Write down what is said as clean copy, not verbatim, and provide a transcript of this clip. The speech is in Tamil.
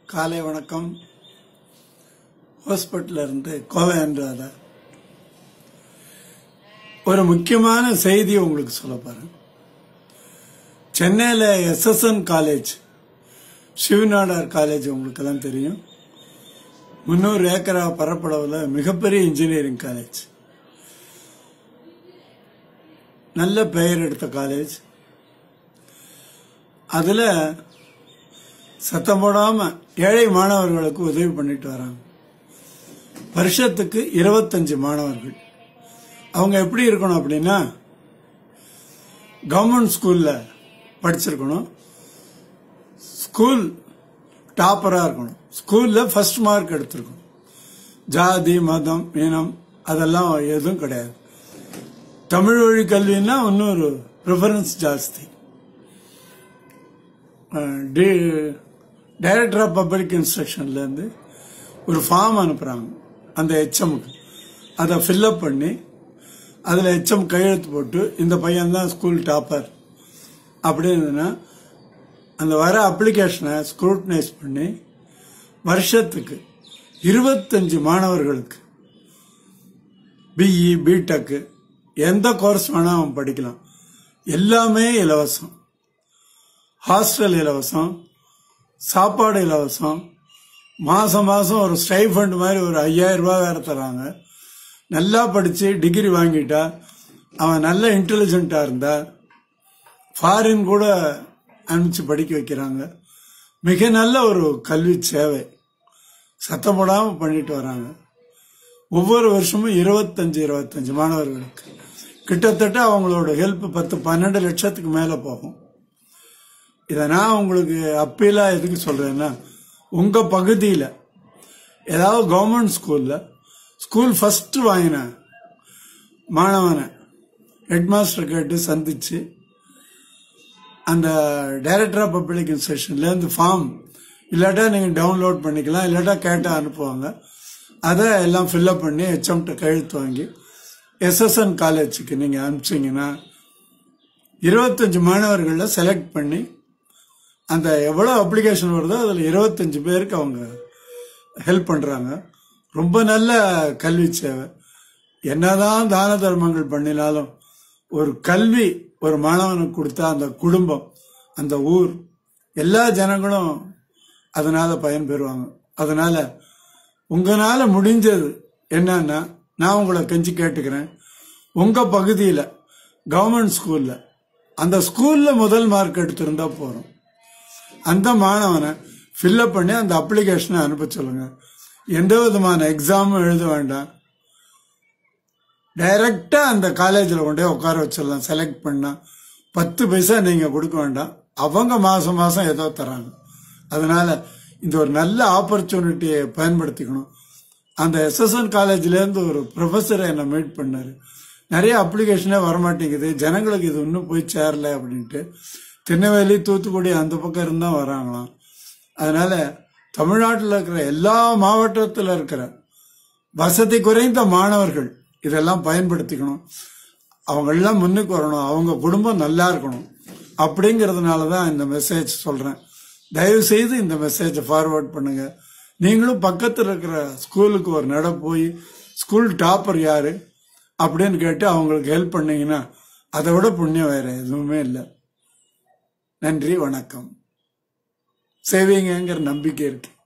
காலை வணக்கம். ஹாஸ்பிட்டல்ல இருந்து கோவைன்றாத ஒரு முக்கியமான செய்தி உங்களுக்கு சொல்ல போறேன். சென்னையில SSN காலேஜ், சிவநாடார் காலேஜ் உங்களுக்கு எல்லாம் தெரியும். 300 ஏக்கரா பரப்பளவுல மிகப்பெரிய இன்ஜினியரிங் காலேஜ், நல்ல பெயர் எடுத்த காலேஜ். அதுல சத்தம் போடாம ஏழை மாணவர்களுக்கு உதவி பண்ணிட்டு வராங்க. வருஷத்துக்கு 25 மாணவர்கள். அவங்க எப்படி இருக்கணும் அப்படின்னா, கவர்மெண்ட் ஸ்கூல்ல படிச்சிருக்கணும், ஸ்கூல் டாப்பரா இருக்கணும், ஸ்கூல்ல ஃபர்ஸ்ட் மார்க் எடுத்திருக்கணும். ஜாதி மதம் இனம் அதெல்லாம் எதுவும் கிடையாது. தமிழ் வழி கல்வின்னா இன்னொரு ப்ரிஃபரன்ஸ் ஜாஸ்தி. டைரக்டர் ஆஃப் பப்ளிக் இன்ஸ்ட்ரக்ஷன்ல இருந்து ஒரு ஃபார்ம் அனுப்புறாங்க அந்த HMக்கு. அதை ஃபில்அப் பண்ணி அதுல HM கையெழுத்து போட்டு இந்த பையன் தான் ஸ்கூல் டாப்பர் அப்படின்னு அந்த வர அப்ளிகேஷனை ஸ்க்ரூட்டனைஸ் பண்ணி வருஷத்துக்கு 25 மாணவர்களுக்கு BE BTech எந்த கோர்ஸ் வேணா அவன் படிக்கலாம், எல்லாமே இலவசம். ஹாஸ்டல் இலவசம், சாப்பாடு இலவசம், மாசம் மாசம் ஒரு ஸ்டைஃபண்ட் மாதிரி ஒரு 5000 ரூபாய் வேற தராங்க. நல்லா படிச்சு டிகிரி வாங்கிட்டா, அவன் நல்ல இன்டெலிஜென்டா இருந்தா ஃபாரின் கூட அனுப்பிச்சு படிக்க வைக்கிறாங்க. மிக நல்ல ஒரு கல்வி சேவை சத்தம் போடாம பண்ணிட்டு வராங்க. ஒவ்வொரு வருஷமும் 25 மாணவர்களுக்கு கிட்டத்தட்ட அவங்களோட ஹெல்ப் 10-12 லட்சத்துக்கு மேல போகும். இதை நான் உங்களுக்கு அப்பீலா எதுக்கு சொல்றேன்னா, உங்க பகுதியில் ஏதாவது கவர்மெண்ட் ஸ்கூல்ல ஸ்கூல் ஃபர்ஸ்ட் வாங்கின மாணவனை ஹெட் மாஸ்டர் கேட்டு சந்திச்சு அந்த டைரக்டர் ஆஃப் பப்ளிக் இன்ஸ்ட்ரக்ஷன்ல இருந்து ஃபார்ம் இல்லாட்டா நீங்க டவுன்லோட் பண்ணிக்கலாம், இல்லாட்டா கேட்டா அனுப்புவாங்க. அதை எல்லாம் ஃபில்அப் பண்ணி HMட்ட கையெழுத்து வாங்கி SSN காலேஜுக்கு நீங்க அனுப்பிச்சீங்கன்னா 25 மாணவர்களை செலக்ட் பண்ணி அந்த எவ்வளவு அப்ளிகேஷன் வருதோ அதுல 25 பேருக்கு அவங்க ஹெல்ப் பண்றாங்க. ரொம்ப நல்ல கல்வி சேவை. என்னதான் தான தர்மங்கள் பண்ணினாலும் ஒரு கல்வி ஒரு மாணவனுக்கு கொடுத்தா அந்த குடும்பம், அந்த ஊர், எல்லா ஜனங்களும் அதனால பயன்பெறுவாங்க. அதனால உங்களால முடிஞ்சது என்னன்னா, நான் உங்களை கெஞ்சி கேட்டுக்கிறேன், உங்க பகுதியில கவர்மெண்ட் ஸ்கூல்ல அந்த ஸ்கூல்ல முதல் மார்க் எடுத்திருந்தா போறோம், அந்த மாணவனை ஃபில்அப் பண்ணி அந்த அப்ளிகேஷனை அனுப்ப சொல்லுங்க. எந்த விதமான எக்ஸாமும் எழுத வேண்டாம், டைரக்டா அந்த காலேஜில் கொண்டே உட்கார வச்சிடலாம். செலக்ட் பண்ணா 10 பைசா நீங்க கொடுக்க வேண்டாம், அவங்க மாசம் மாசம் ஏதோ தராங்க. அதனால இந்த ஒரு நல்ல ஆப்பர்ச்சுனிட்டியை பயன்படுத்திக்கணும். அந்த SSN காலேஜ்ல இருந்து ஒரு ப்ரொஃபஸரை என்ன மீட் பண்ணாரு. நிறைய அப்ளிகேஷனே வரமாட்டேங்குது, ஜனங்களுக்கு இது இன்னும் போய் சேரல அப்படின்ட்டு. திருநெல்வேலி தூத்துக்குடி அந்த பக்கம் இருந்தா வராங்களாம். அதனால தமிழ்நாட்டில் இருக்கிற எல்லா மாவட்டத்தில் இருக்கிற வசதி குறைந்த மாணவர்கள் இதெல்லாம் பயன்படுத்திக்கணும். அவங்க எல்லாம் முன்னுக்கு வரணும், அவங்க குடும்பம் நல்லா இருக்கணும். அப்படிங்கறதுனாலதான் இந்த மெசேஜ் சொல்றேன். தயவு செய்து இந்த மெசேஜை ஃபார்வர்ட் பண்ணுங்க. நீங்களும் பக்கத்தில் இருக்கிற ஸ்கூலுக்கு ஒரு நட போய் ஸ்கூல் டாப்பர் யாரு அப்படின்னு கேட்டு அவங்களுக்கு ஹெல்ப் பண்ணீங்கன்னா அதை விட புண்ணியம் வேற எதுவுமே இல்லை. நன்றி, வணக்கம். சேவிங்கங்கிற நம்பிக்கை இருக்கு.